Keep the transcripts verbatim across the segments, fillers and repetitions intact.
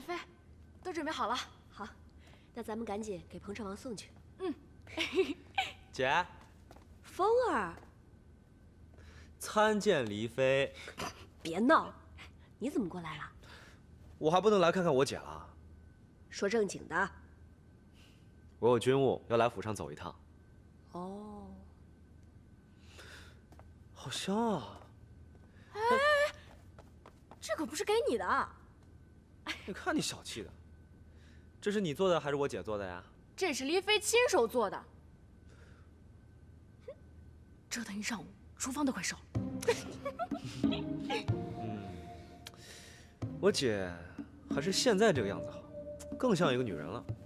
飞，都准备好了。 好，那咱们赶紧给彭城王送去。 嗯。 姐， 风儿， 参见黎妃。 别闹，你怎么过来了？ 我还不能来看看我姐了。 说正经的。 我有军务要来府上走一趟。 哦。 好香啊！ 哎，这可不是给你的。 你看你小气的，这是你做的还是我姐做的呀？ 这是黎妃亲手做的。折腾一上午，厨房都快烧了。 嗯，我姐还是现在这个样子好，更像一个女人了。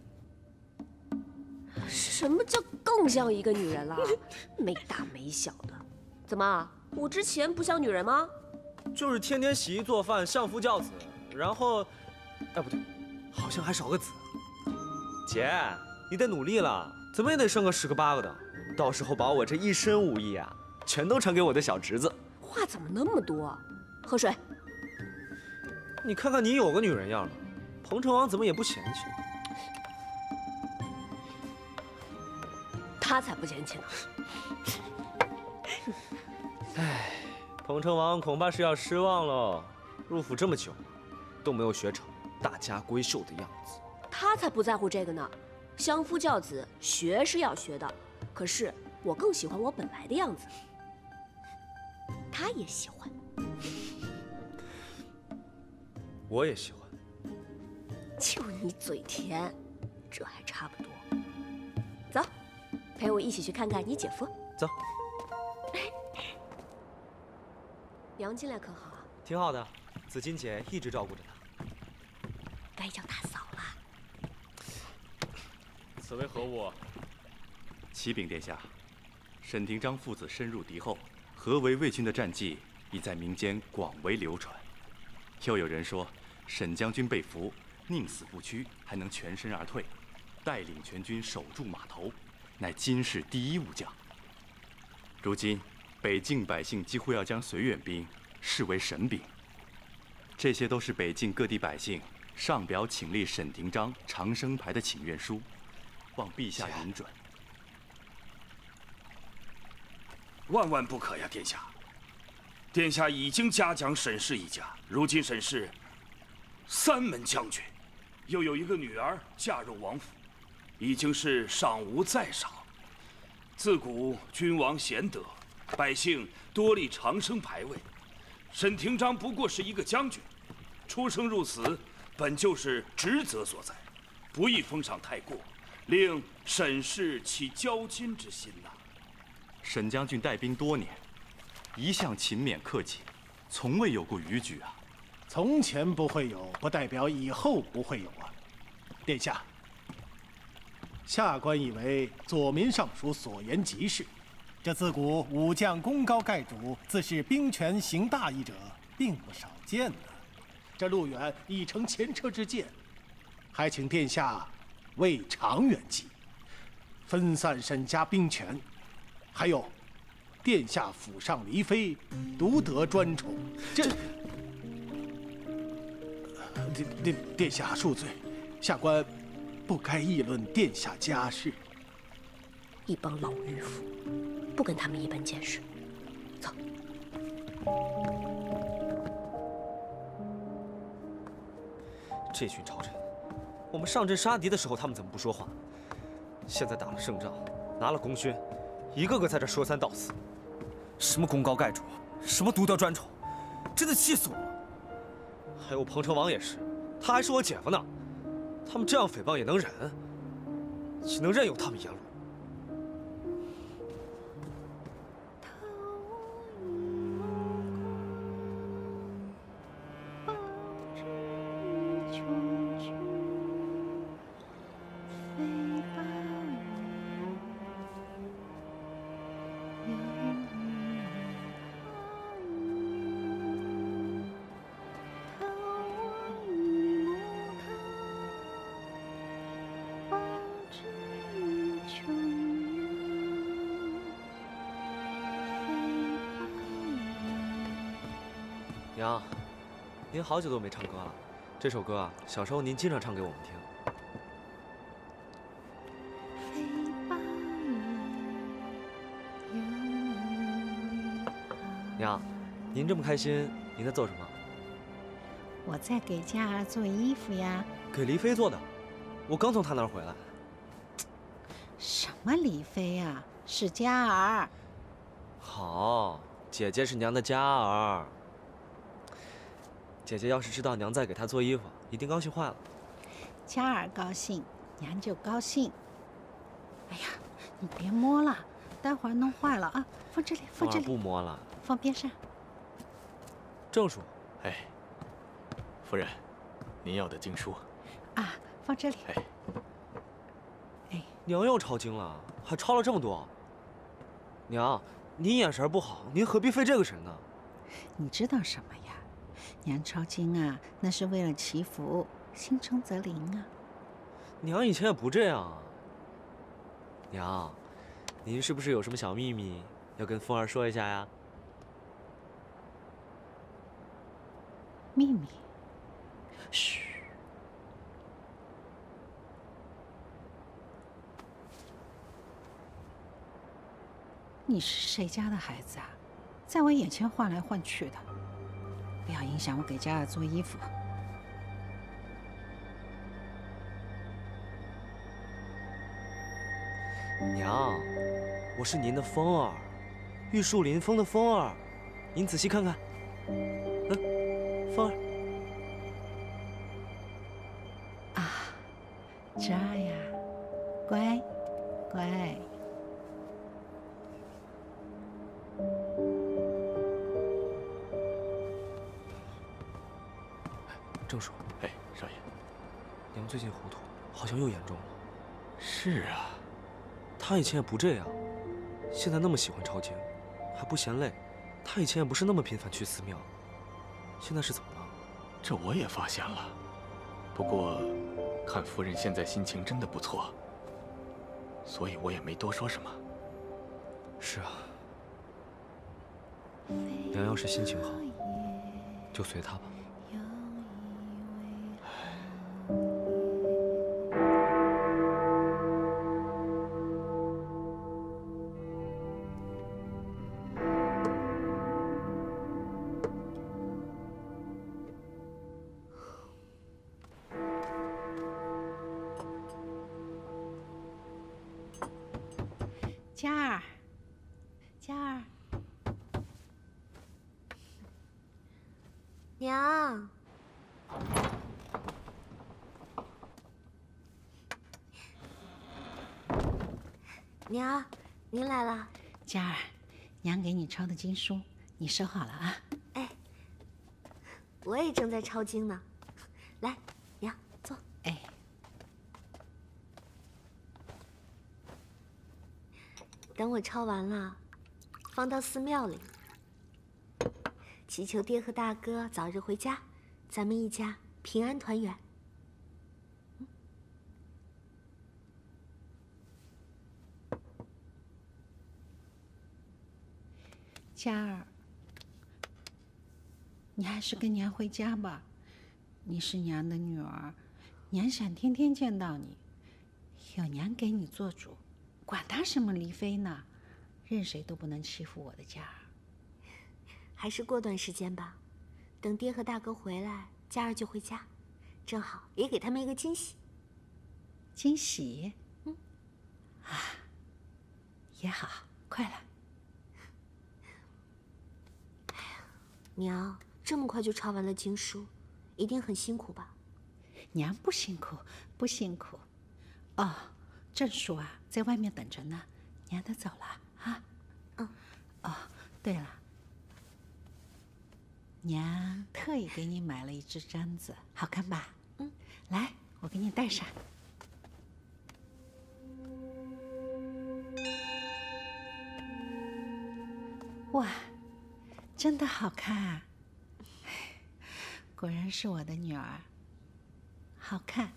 什么叫更像一个女人了？没大没小的，怎么？我之前不像女人吗？ 就是天天洗衣做饭，相夫教子，然后，哎不对，好像还少个子。姐，你得努力了，怎么也得生个十个八个的，到时候把我这一身武艺啊，全都传给我的小侄子。 话怎么那么多？喝水。 你看看你有个女人样的，彭城王怎么也不嫌弃？ 他才不嫌弃呢。 唉，彭城王恐怕是要失望喽。入府这么久，都没有学成大家闺秀的样子。 他才不在乎这个呢。相夫教子，学是要学的，可是我更喜欢我本来的样子。他也喜欢。 我也喜欢。 就你嘴甜，这还差不多。走，陪我一起去看看你姐夫。 走。 娘进来可好啊？ 挺好的，紫金姐一直照顾着他。 该叫大嫂了。 此为何物？启禀殿下，沈廷章父子深入敌后，合围魏军的战绩已在民间广为流传。又有人说，沈将军被俘，宁死不屈，还能全身而退，带领全军守住码头，乃今世第一武将。如今北境百姓几乎要将绥远兵视为神兵，这些都是北境各地百姓上表请立沈廷章长生牌的请愿书，望陛下允准。 万万不可呀，殿下！殿下已经嘉奖沈氏一家，如今沈氏三门将军，又有一个女儿嫁入王府，已经是赏无再赏。自古君王贤德，百姓多立长生牌位。沈廷章不过是一个将军，出生入死本就是职责所在，不宜封赏太过，令沈氏起骄矜之心呐。 沈将军带兵多年，一向勤勉克己，从未有过逾矩啊。 从前不会有，不代表以后不会有啊。殿下，下官以为左民尚书所言极是。这自古武将功高盖主，自是兵权行大义者，并不少见的。这路远已成前车之鉴，还请殿下为长远计，分散沈家兵权。还有，殿下府上黎妃独得专宠，这殿殿殿下恕罪，下官不该议论殿下家事。 一帮老迂腐，不跟他们一般见识。走。 这群朝臣，我们上阵杀敌的时候，他们怎么不说话？现在打了胜仗，拿了功勋，一个个在这说三道四，什么功高盖主，什么独得专宠，真的气死我了。还有彭城王也是，他还是我姐夫呢，他们这样诽谤也能忍？岂能任由他们言论？娘，您好久都没唱歌了， 这首歌啊，小时候您经常唱给我们听。娘，您这么开心，您在做什么？ 我在给佳儿做衣服呀。 给黎妃做的，我刚从她那儿回来。 什么黎妃呀？是佳儿。 好，姐姐是娘的佳儿。姐姐要是知道娘在给她做衣服，一定高兴坏了。 佳儿高兴，娘就高兴。哎呀，你别摸了，待会儿弄坏了啊！放这里，放这里。 不摸了， 放边上。 郑叔， 哎，夫人，您要的经书。 啊，放这里。 哎， 哎， 娘又抄经了，还抄了这么多。娘，您眼神不好，您何必费这个神呢？ 你知道什么呀？娘抄经啊，那是为了祈福，心诚则灵啊。 娘以前也不这样啊。娘，您是不是有什么小秘密要跟凤儿说一下呀？ 秘密？嘘。你是谁家的孩子啊？在我眼前晃来晃去的，不要影响我给佳儿做衣服。 娘，我是您的风儿，玉树临风的风儿，您仔细看看。嗯，风儿。 啊，这儿呀，乖，乖。 郑叔， 哎，少爷， 娘最近糊涂，好像又严重了。 是啊， 她以前也不这样，现在那么喜欢抄经，还不嫌累。她以前也不是那么频繁去寺庙，现在是怎么了？ 这我也发现了。不过，看夫人现在心情真的不错，所以我也没多说什么。 是啊，娘要是心情好，就随她吧。 佳儿，佳儿， 娘，娘，您来了。 佳儿，娘给你抄的经书，你收好了啊。 哎，我也正在抄经呢。来，娘坐。 哎。 等我抄完了，放到寺庙里，祈求爹和大哥早日回家，咱们一家平安团圆。嗯、 佳儿，你还是跟娘回家吧。你是娘的女儿，娘想天天见到你，有娘给你做主。管他什么黎妃呢，任谁都不能欺负我的佳儿。 还是过段时间吧，等爹和大哥回来，佳儿就回家，正好也给他们一个惊喜。 惊喜？ 嗯， 啊，也好，快来。 哎呀，娘，这么快就抄完了经书，一定很辛苦吧？ 娘不辛苦，不辛苦。哦。郑叔啊，在外面等着呢，娘得走了啊。 嗯。 哦，对了，娘特意给你买了一只簪子，好看吧？ 嗯。 来，我给你戴上。哇，真的好看！果然是我的女儿，好看。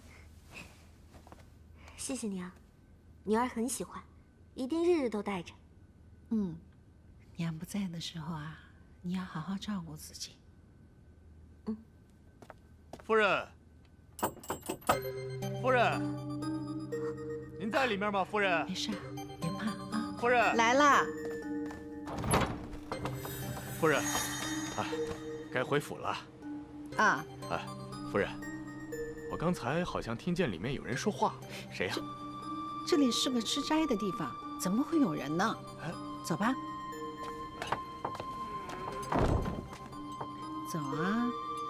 谢谢娘。女儿很喜欢，一定日日都带着。 嗯，娘不在的时候啊，你要好好照顾自己。 嗯。 夫人。 夫人，您在里面吗？夫人， 没事，别怕啊。 夫人来啦。 夫人，啊，该回府了。 啊。 哎，夫人，我刚才好像听见里面有人说话，谁呀？ 这里是个吃斋的地方，怎么会有人呢？ 哎， 走吧。走啊。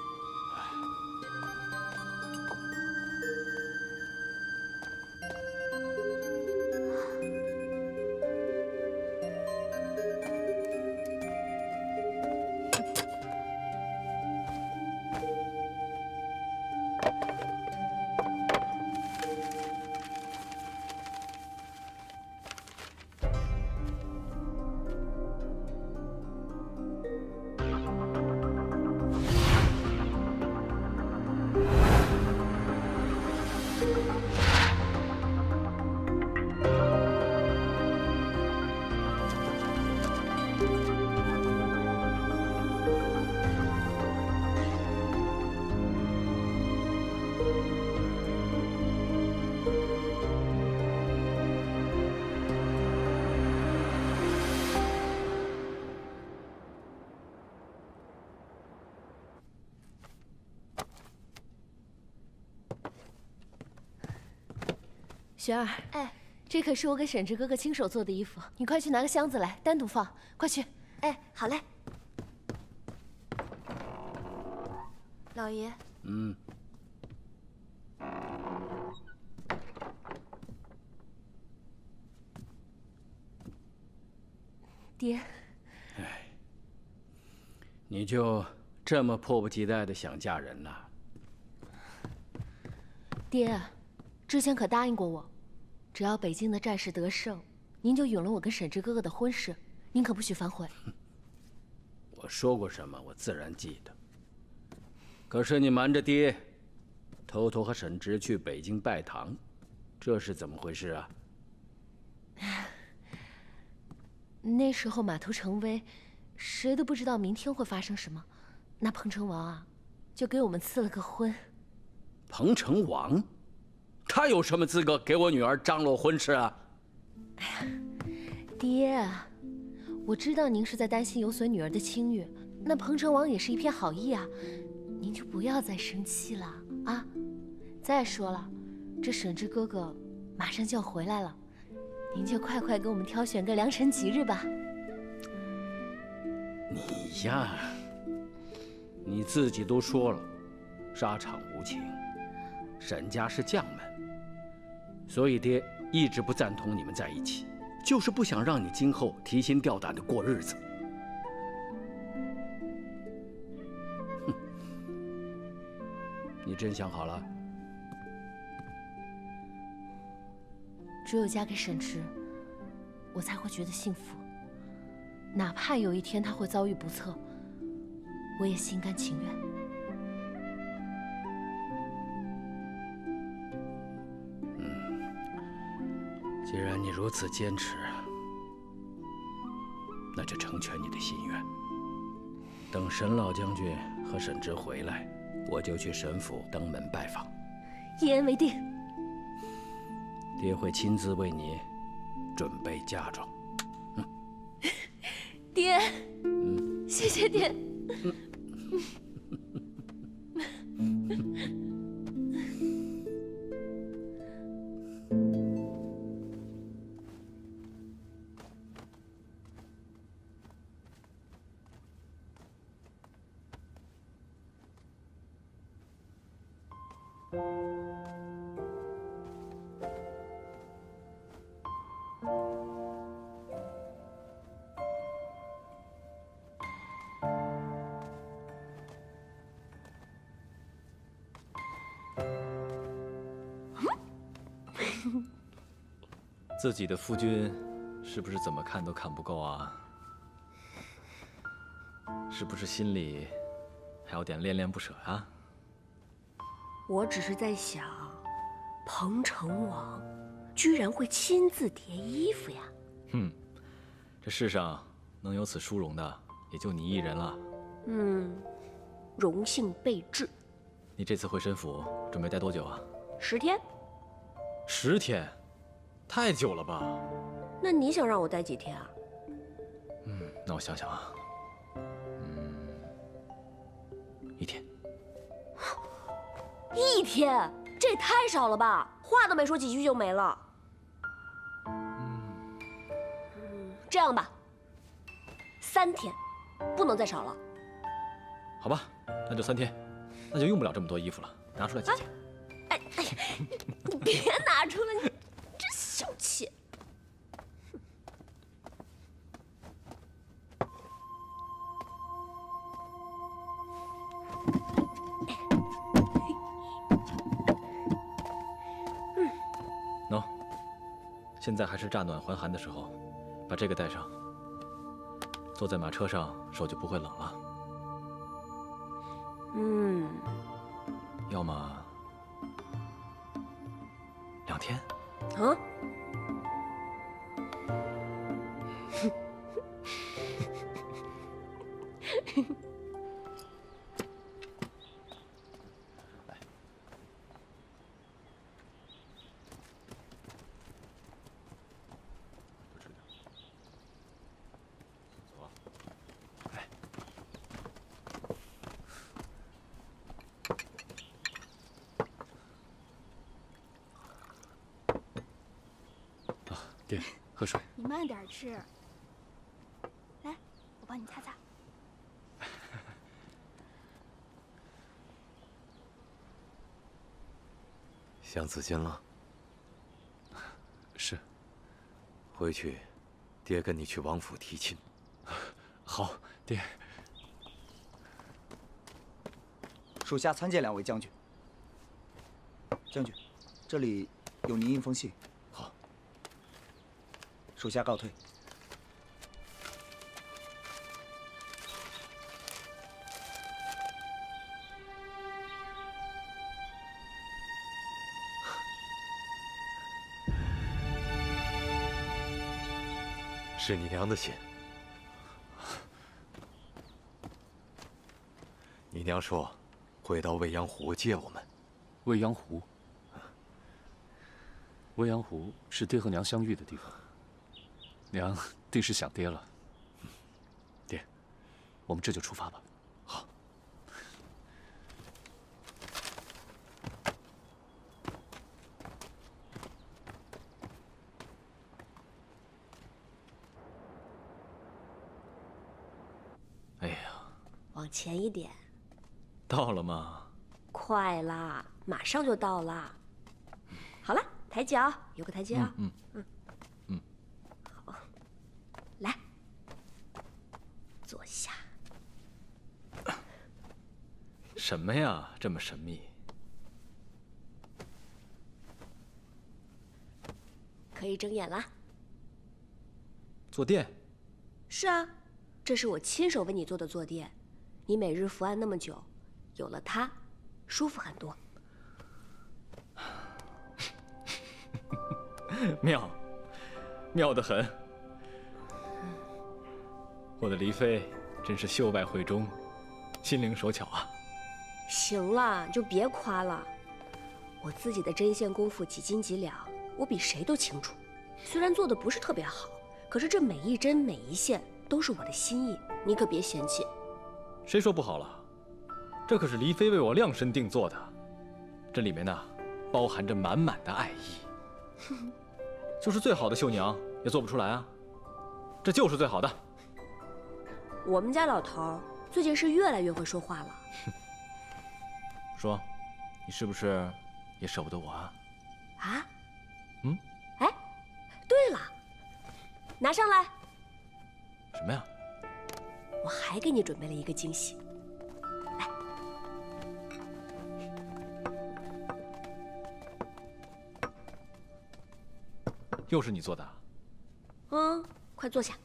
璇儿，哎，这可是我给沈志哥哥亲手做的衣服，你快去拿个箱子来，单独放，快去。 哎，好嘞。 老爷。 嗯。 爹。 哎，你就这么迫不及待的想嫁人了？ 爹，之前可答应过我。 只要北京的战事得胜，您就允了我跟沈志哥哥的婚事，您可不许反悔。 我说过什么，我自然记得。可是你瞒着爹，偷偷和沈直去北京拜堂，这是怎么回事啊？ 那时候码头成危，谁都不知道明天会发生什么，那彭城王啊，就给我们赐了个婚。 彭城王？ 他有什么资格给我女儿张罗婚事啊？ 哎呀，爹，我知道您是在担心有损女儿的清誉，那彭城王也是一片好意啊，您就不要再生气了啊！再说了，这沈志哥哥马上就要回来了，您就快快给我们挑选个良辰吉日吧。 你呀，你自己都说了，沙场无情，沈家是将门。 所以爹一直不赞同你们在一起，就是不想让你今后提心吊胆的过日子。哼，你真想好了？ 只有嫁给沈直，我才会觉得幸福。哪怕有一天他会遭遇不测，我也心甘情愿。 既然你如此坚持，那就成全你的心愿。等沈老将军和沈直回来，我就去沈府登门拜访。 一言为定。 爹会亲自为你准备嫁妆。嗯， 爹，嗯，谢谢爹。嗯自己的夫君，是不是怎么看都看不够啊？是不是心里还有点恋恋不舍啊？ 我只是在想，彭城王居然会亲自叠衣服呀！ 哼，这世上能有此殊荣的，也就你一人了。 嗯，荣幸备至。 你这次回沈府准备待多久啊？ 十天。 十天，太久了吧？ 那你想让我待几天啊？ 嗯，那我想想啊，嗯，一天。 一天，这也太少了吧？话都没说几句就没了。 嗯， 这样吧，三天，不能再少了。 好吧，那就三天，那就用不了这么多衣服了，拿出来几件。 哎哎，你别拿出来，你真小气。 喏，现在还是乍暖还寒的时候，把这个带上，坐在马车上手就不会冷了。 嗯， 要么两天。 啊？ 爹，喝水。 你慢点吃。来，我帮你擦擦。 想紫金了？ 是。 回去，爹跟你去王府提亲。 好，爹。 属下参见两位将军。将军，这里有您一封信。 好。 属下告退。 是你娘的信。你娘说会到未央湖接我们。 未央湖。未央湖是爹和娘相遇的地方。娘定是想爹了。爹，我们这就出发吧。 好。 哎呀， 往前一点。 到了吗？ 快啦，马上就到啦。好了，抬脚，有个台阶啊。 嗯嗯嗯。 好，来，坐下。 什么呀，这么神秘？ 可以睁眼啦。 坐垫？ 是啊，这是我亲手为你做的坐垫，你每日伏案那么久，有了它，舒服很多。 妙，妙得很。我的黎妃真是秀外慧中，心灵手巧啊。 行了，就别夸了。我自己的针线功夫几斤几两，我比谁都清楚。虽然做的不是特别好，可是这每一针每一线都是我的心意，你可别嫌弃。 谁说不好了？这可是黎妃为我量身定做的，这里面呢，包含着满满的爱意。就是最好的绣娘也做不出来啊，这就是最好的。 我们家老头最近是越来越会说话了。 说，你是不是也舍不得我啊？ 啊？ 嗯？ 哎，对了，拿上来。 什么呀？ 我还给你准备了一个惊喜。来， 又是你做的？ 嗯，快坐下。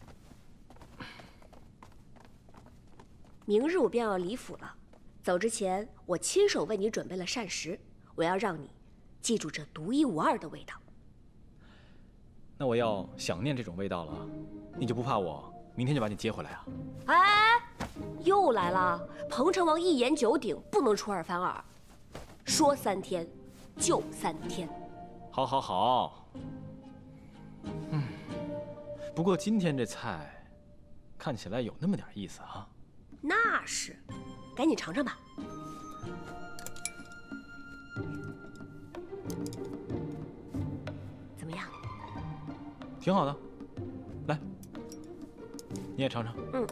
明日我便要离府了，走之前我亲手为你准备了膳食，我要让你记住这独一无二的味道。 那我要想念这种味道了，你就不怕我明天就把你接回来啊？ 哎，又来了！彭城王一言九鼎，不能出尔反尔。说三天， 就三天。 好，好，好。嗯，不过今天这菜看起来有那么点意思啊。 那是，赶紧尝尝吧。怎么样？ 挺好的，来，你也尝尝。 嗯。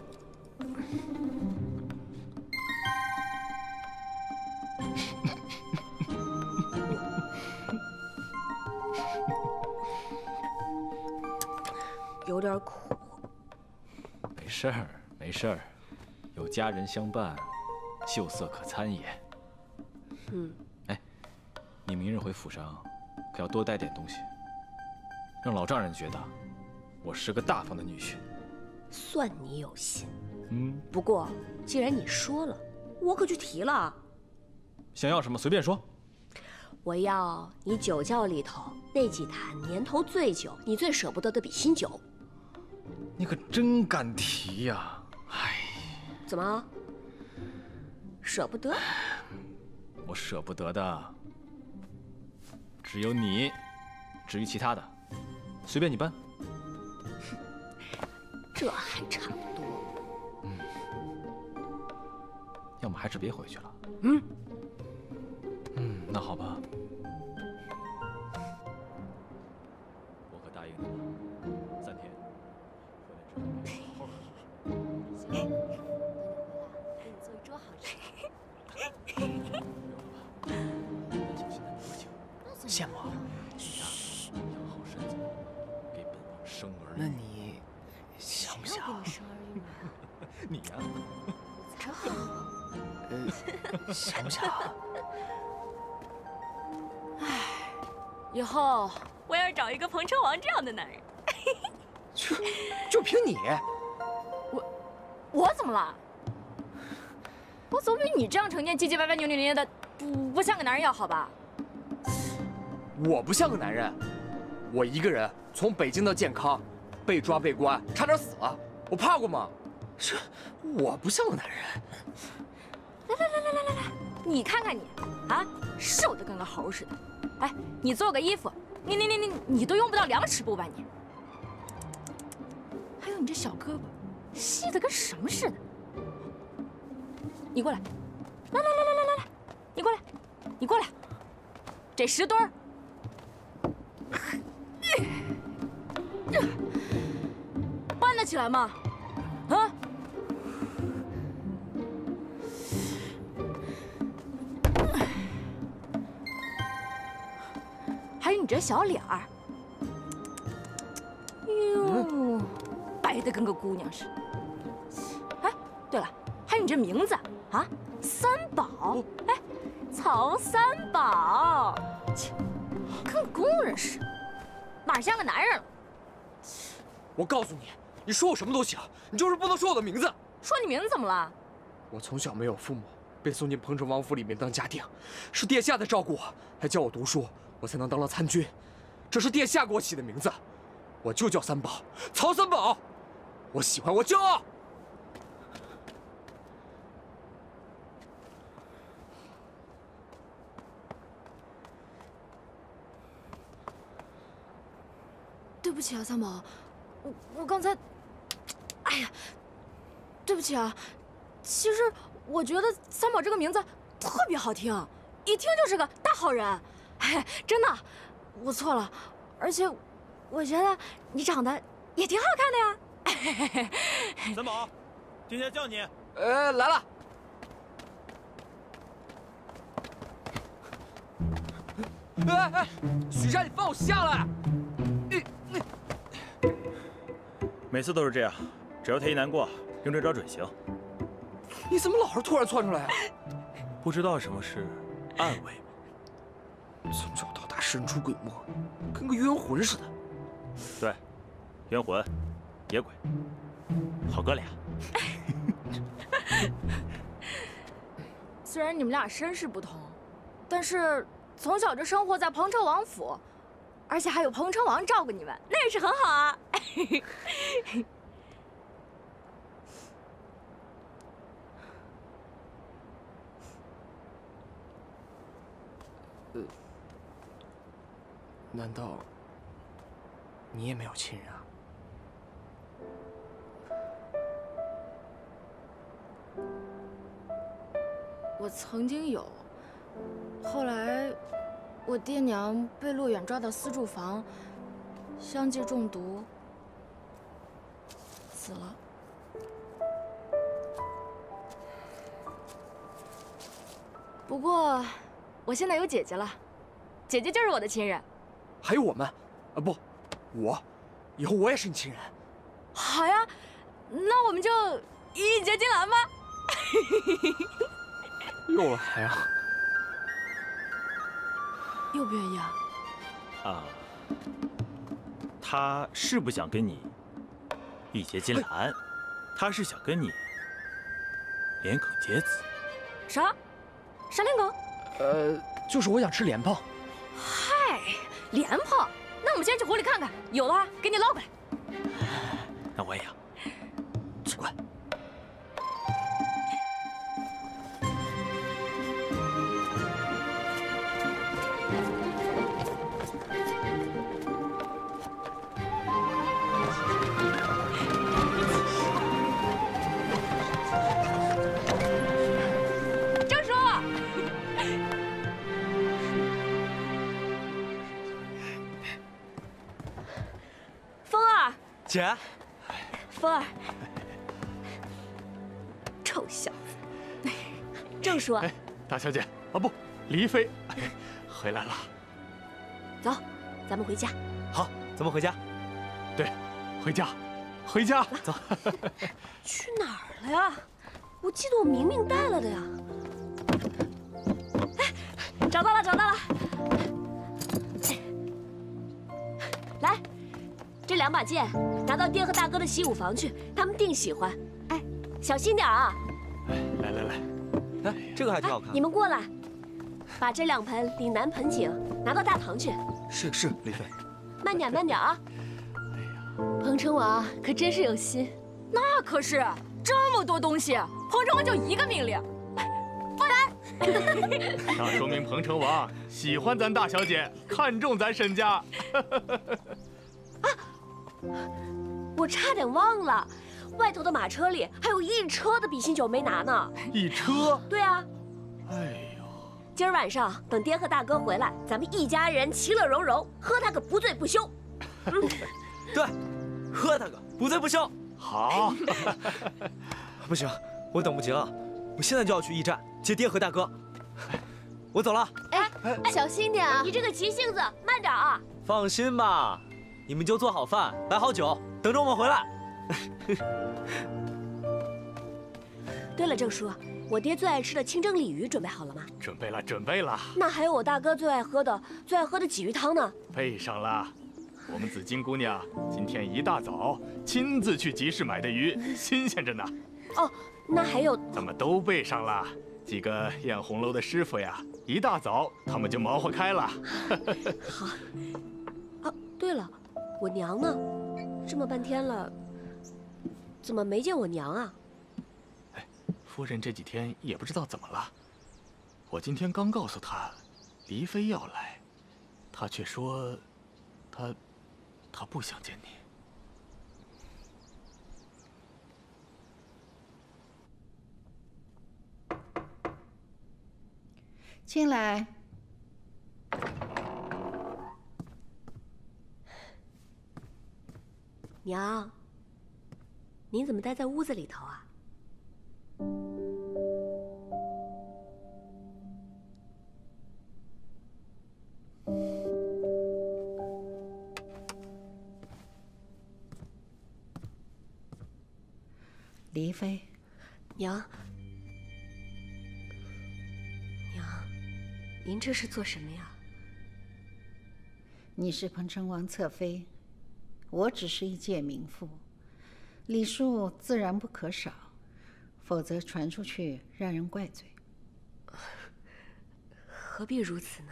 有点苦。 没事儿，没事儿，有佳人相伴，秀色可餐也。 嗯。 哎，你明日回府上，可要多带点东西，让老丈人觉得我是个大方的女婿。 算你有心。 嗯。 不过既然你说了，我可就提了。 想要什么随便说。 我要你酒窖里头那几坛年头最久、你最舍不得的比心酒。 你可真敢提呀！哎， 怎么？舍不得？ 我舍不得的只有你，至于其他的，随便你搬。 这还差不多。 嗯，要么还是别回去了。 嗯。 嗯，那好吧。我可答应你了，三天。 行，等你回来，给你做一桌好吃的。 羡慕啊！ 嘘，养好身子，给本王生儿育女。 那你想不想？ 给你生儿育女啊？ 你呀？ 才好。 呃，想不想？ 唉，以后我要找一个彭城王这样的男人。 就就凭你？ 我我怎么了？我总比你这样成天唧唧歪歪、扭扭捏捏的，不不像个男人要好吧？ 我不像个男人，我一个人从北京到健康，被抓被关，差点死了，我怕过吗？这我不像个男人。 来来来来来来来，你看看你，啊，瘦的跟个猴似的。哎，你做个衣服，你你你你你都用不到两尺布吧你？还有你这小胳膊，细的跟什么似的。你过来，来来来来来来来，你过来，你过来，这十墩儿。搬得起来吗？啊？还有你这小脸儿，哟，白的跟个姑娘似的。哎，对了，还有你这名字啊，三宝，哎，曹三宝，切，跟工人似的，哪像个男人了？ 我告诉你，你说我什么都行，你就是不能说我的名字。 说你名字怎么了？ 我从小没有父母，被送进彭城王府里面当家丁，是殿下在照顾我，还教我读书，我才能当了参军。这是殿下给我起的名字，我就叫三宝，曹三宝。我喜欢，我骄傲。 对不起啊，三宝，我我刚才，哎呀，对不起啊。其实我觉得三宝这个名字特别好听，一听就是个大好人。哎，真的，我错了。而且我觉得你长得也挺好看的呀。 三宝，殿下叫你。 呃，来了。哎哎，许山，你放我下来！你你， 每次都是这样，只要太医难过，用这招准行。 你怎么老是突然窜出来啊？ 不知道什么是暗卫吗？ 从小到大神出鬼没，跟个冤魂似的。 对，冤魂、野鬼，好哥俩。 虽然你们俩身世不同，但是从小就生活在彭城王府，而且还有彭城王照顾你们，那也是很好啊。 呃， 难道你也没有亲人啊？ 我曾经有，后来我爹娘被陆远抓到私住房，相继中毒，死了。不过，我现在有姐姐了，姐姐就是我的亲人。 还有我们，啊不，我，以后我也是你亲人。 好呀，那我们就一结金兰吧。 又来啊？ 愿不愿意啊？ 啊，他是不想跟你一结金兰，他是想跟你连梗结子。 啥？啥连梗？ 呃，就是我想吃莲蓬。 嗨，莲蓬？那我们先去湖里看看，有的话给你捞过来。 那我也要。 只管。 姐， 风儿，臭小子！郑叔， 哎，大小姐啊，不，黎妃，回来了。 走，咱们回家。 好，咱们回家。 对，回家，回家， 走。 去哪儿了呀？我记得我明明带了的呀。哎，找到了，找到了。来。这两把剑拿到爹和大哥的习武房去，他们定喜欢。哎，小心点啊！ 哎，来来来， 哎，这个还挺好看。 你们过来，把这两盆岭南盆景拿到大堂去。 是是，李妃。 慢点慢点啊！ 哎呀，彭城王可真是有心。 那可是这么多东西，彭城王就一个命令，不然。 那说明彭城王喜欢咱大小姐，看重咱沈家。 啊！我差点忘了，外头的马车里还有一车的比心酒没拿呢。 一车？ 对啊。 哎呦！ 今儿晚上等爹和大哥回来，咱们一家人其乐融融，喝他个不醉不休。 嗯，对，喝他个不醉不休。 好。 不行，我等不及了，我现在就要去驿站接爹和大哥。我走了。 哎，小心点啊！ 你这个急性子，慢点啊！ 放心吧。你们就做好饭，摆好酒，等着我们回来。 对了，郑叔，我爹最爱吃的清蒸鲤鱼准备好了吗？ 准备了，准备了。 那还有我大哥最爱喝的、最爱喝的鲫鱼汤呢？ 备上了。我们紫金姑娘今天一大早亲自去集市买的鱼，新鲜着呢。 哦，那还有…… 咱们都备上了。几个宴红楼的师傅呀，一大早他们就忙活开了。 好。哦，对了。我娘呢？这么半天了，怎么没见我娘啊？ 哎，夫人这几天也不知道怎么了。我今天刚告诉她，黎妃要来，她却说，她，她不想见你。 进来。 娘，您怎么待在屋子里头啊？ 黎妃， 娘，娘，您这是做什么呀？ 你是彭城王侧妃。我只是一介民妇，礼数自然不可少，否则传出去让人怪罪。 何必如此呢？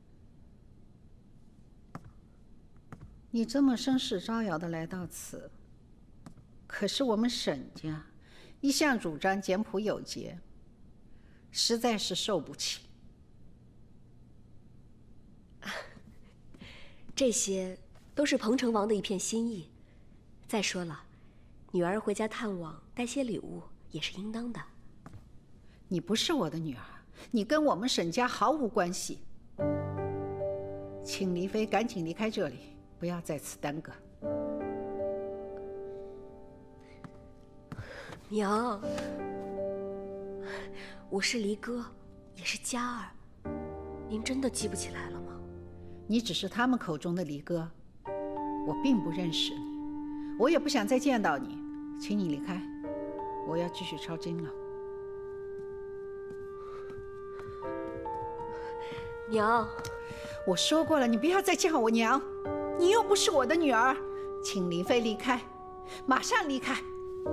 你这么声势招摇的来到此，可是我们沈家一向主张简朴有节，实在是受不起。 这些都是彭城王的一片心意。再说了，女儿回家探望，带些礼物也是应当的。 你不是我的女儿，你跟我们沈家毫无关系。请黎妃赶紧离开这里，不要在此耽搁。 娘，我是黎哥，也是嘉儿，您真的记不起来了吗？ 你只是他们口中的黎哥，我并不认识你，我也不想再见到你，请你离开，我要继续抄经了。 娘， 我说过了，你不要再叫我娘，你又不是我的女儿，请黎妃离开，马上离开。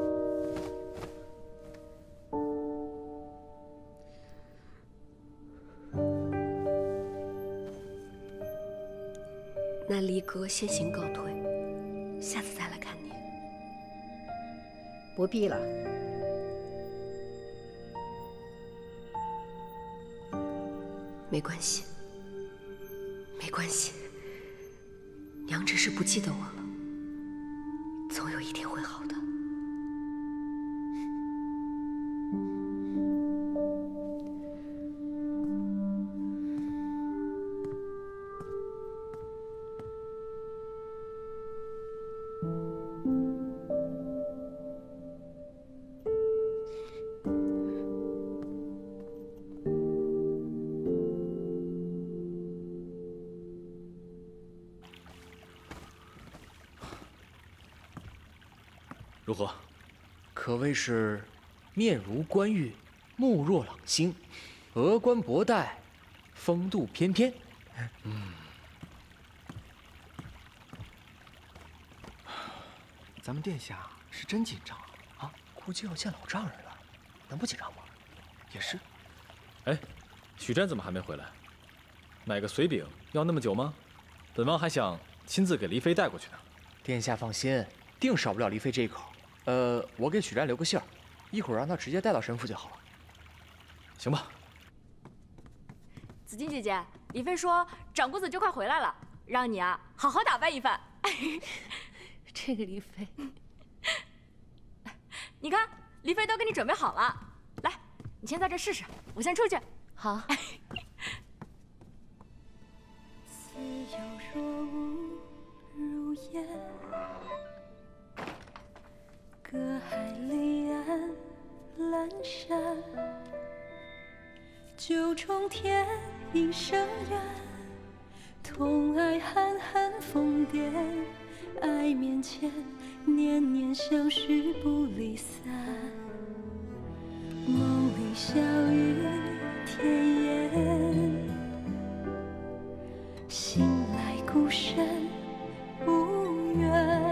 那黎哥先行告退，下次再来看你。 不必了。 没关系，没关系，娘只是不记得我了，总有一天会好的。 如何？ 可谓是面如冠玉，目若朗星，额冠博带，风度翩翩。嗯， 咱们殿下是真紧张啊！ 估计要见老丈人了，能不紧张吗？ 也是。 哎，许瞻怎么还没回来？买个随饼要那么久吗？本王还想亲自给黎妃带过去呢。 殿下放心，定少不了黎妃这一口。呃，我给许瞻留个信儿，一会儿让他直接带到神府就好了。 行吧。 紫金姐姐，黎妃说长公子就快回来了，让你啊好好打扮一番。 这个黎妃， 你看黎妃都给你准备好了，来，你先在这试试，我先出去。 好。 似有若无如烟，隔海离岸阑珊，九重天一生缘，同爱憨憨疯癫，爱面前年年相许不离散，梦里笑语甜言，醒来孤身无缘，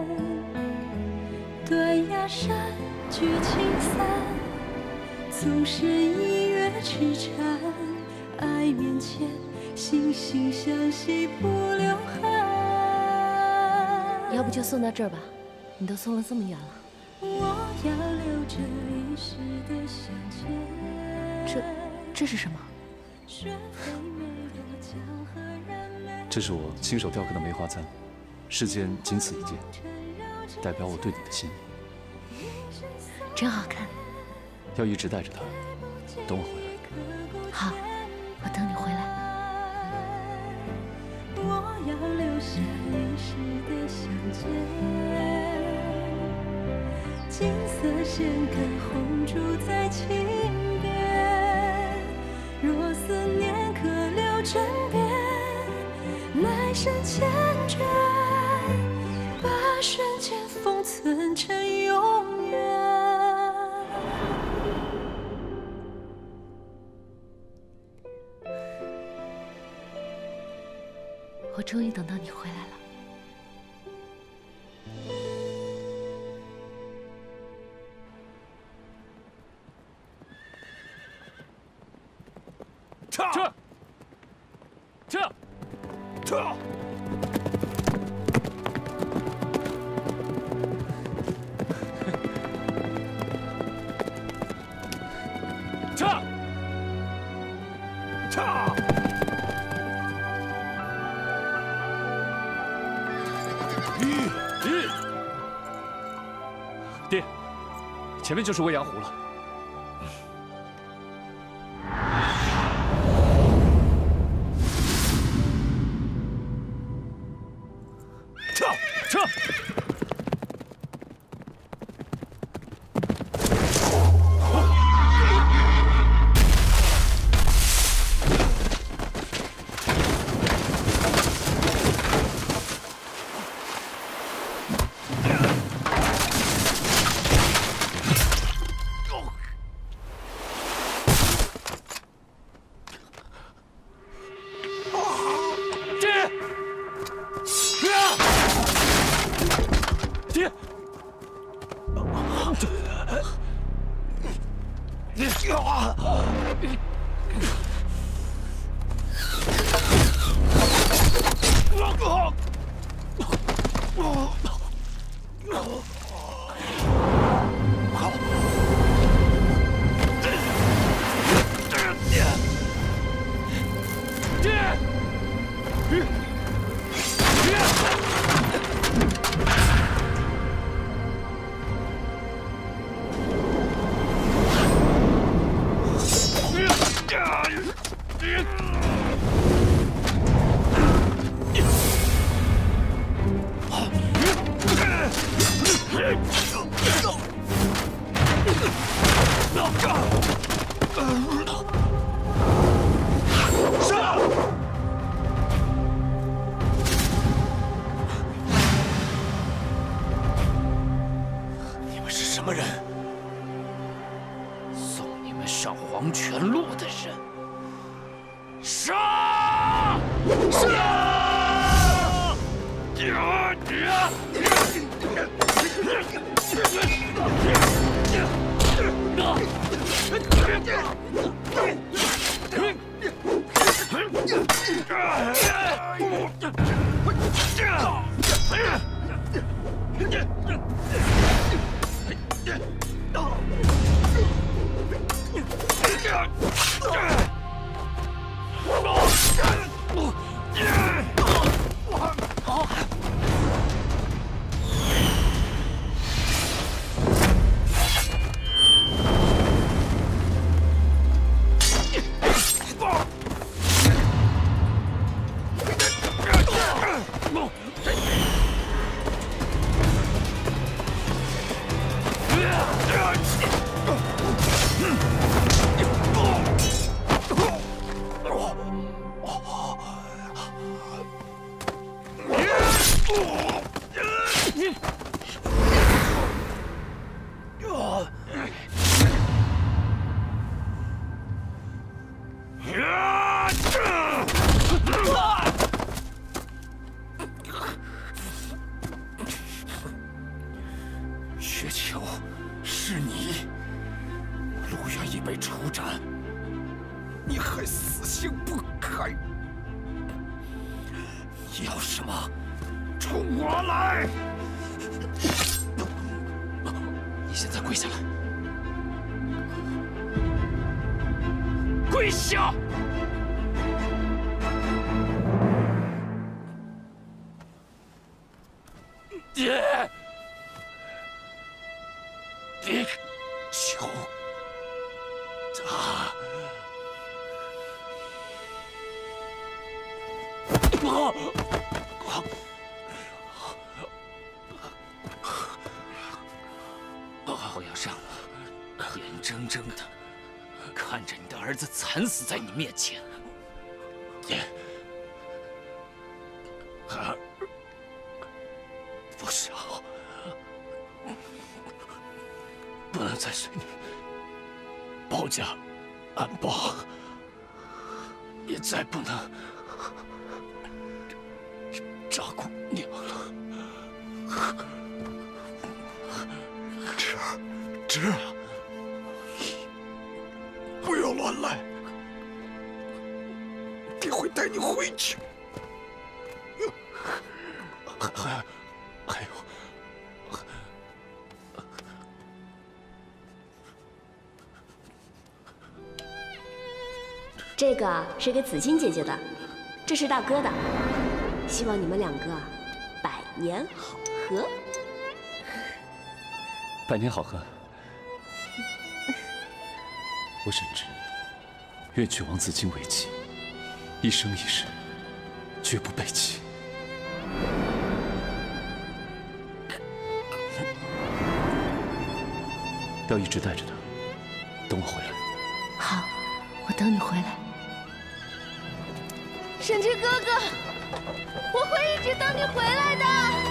断崖山聚青散，总是一月痴缠，爱面前惺惺相惜不留痕。 要不就送到这儿吧，你都送了这么远了。 我要留着一世的相见。 这这是什么？ 这是我亲手雕刻的梅花簪，世间仅此一件，代表我对你的心意。 真好看。 要一直带着它，等我回来。 好，我等你回来。 我要留下一世的相见，金色弦根红烛在琴边，若思念可留枕边，来生缱绻，把瞬间封存成永远。 我终于等到你回来了。 撤！ 撤！ 撤！ 撤！ 撤！ 前面就是未央湖了。 撤撤！ 雪球，是你！陆远已被处斩，你还死性不改！你要什么，冲我来！你现在跪下来，跪下！爹！别求他！ 我要让你眼睁睁的看着你的儿子惨死在你面前。 爹，孩儿不小。不能再随你保家安邦，也再不能照顾娘了。侄儿，侄儿，不要乱来，爹会带你回去。还还还有。 这个是给紫金姐姐的，这是大哥的，希望你们两个百年好合。 百年好合， 我沈之愿娶王子荆为妻，一生一世绝不背弃。要一直带着他，等我回来。 好，我等你回来。沈之哥哥，我会一直等你回来的。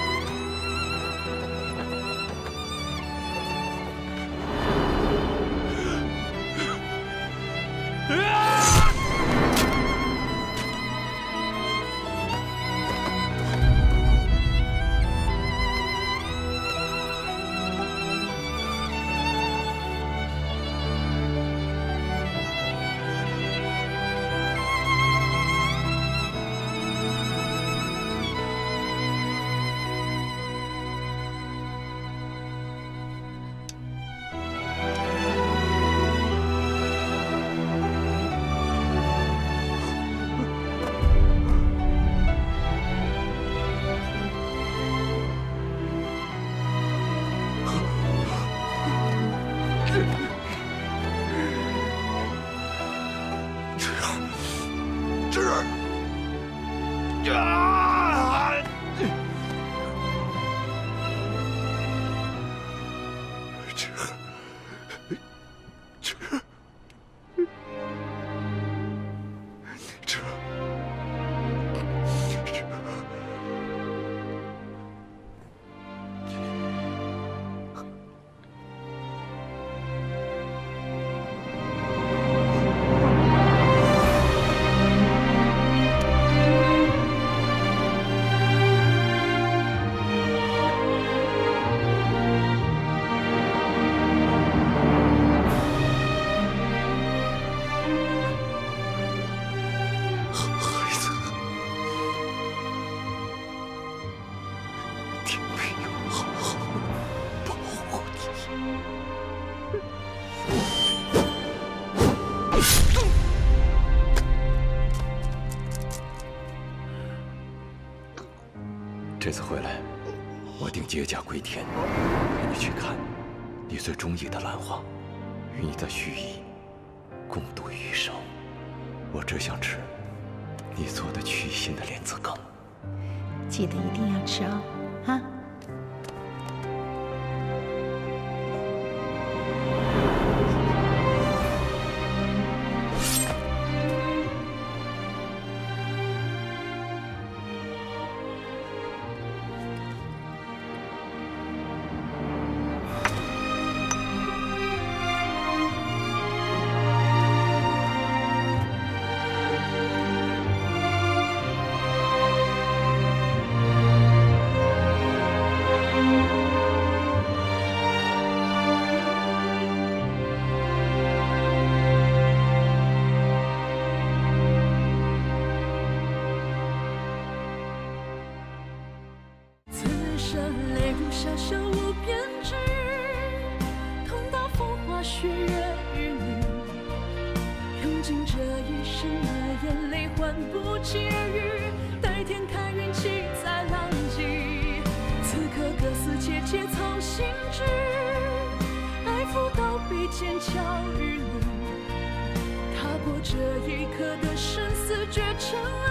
这次回来，我定接驾归田，陪你去看你最中意的兰花，与你的徐姨共度余生。我只想吃你做的去腥的莲子羹， 记得一定要吃哦，啊！ 这一刻的生死绝尘。